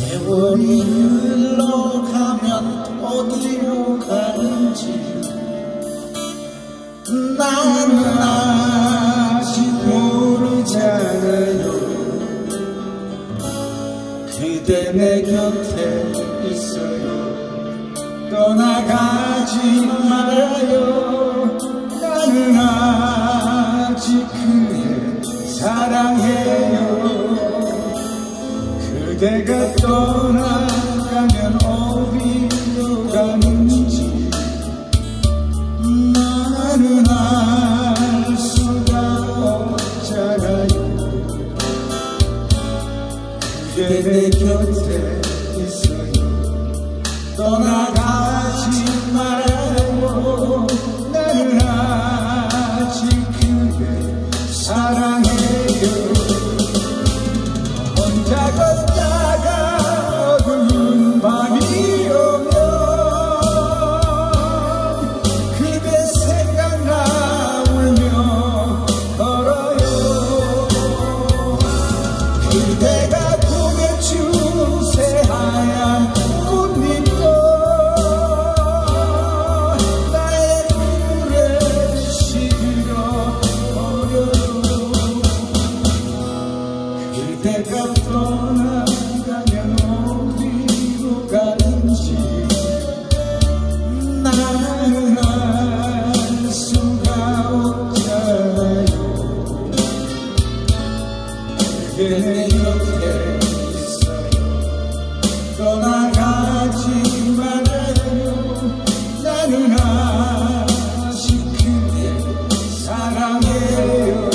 세월이 흘러가면 어디로 가는지 나는 아직 모르잖아요. 그대 내 곁에 있어요. 떠나가지 말아요. 나는 아직 그대 사랑해요. 그대가 떠나가면 어디로 가는지 나는 알 수가 없잖아요. 그대 내 곁에 있어요. 떠나가지 말아요. 나는 아직 그대 사랑해요. 혼자 걷다가 어두운 밤이 오면 그대 생각나 울며 걸어요. 그대가 꿈에 준 새하얀 꽃잎도 나의 눈물에 시들어버려요. 그대가 떠나가면 어디로 가는지 나는 알 수가 없잖아요. 그대 내 곁에 있어요. 떠나가지 말아요. 나는 아직 그대 사랑해요.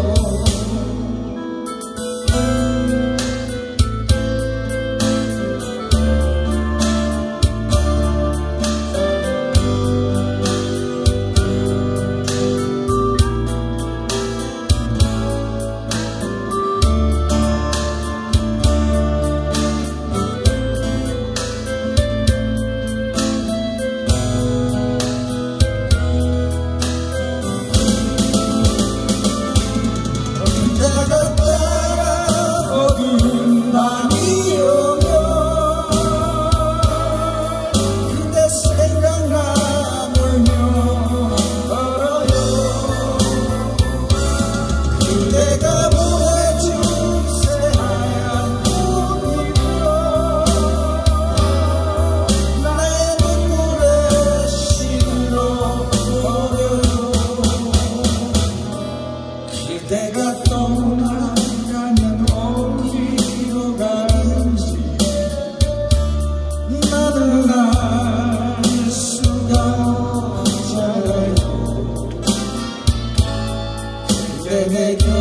어두운 밤이 오면 그대 생각나 울며 걸어요. 그대가 보내준 새하얀 꽃잎으로 나의 눈물에 시들어버려요. 그대가 떠나가면 어디로 가는지 나는 알 수가 없잖아요. 그대 내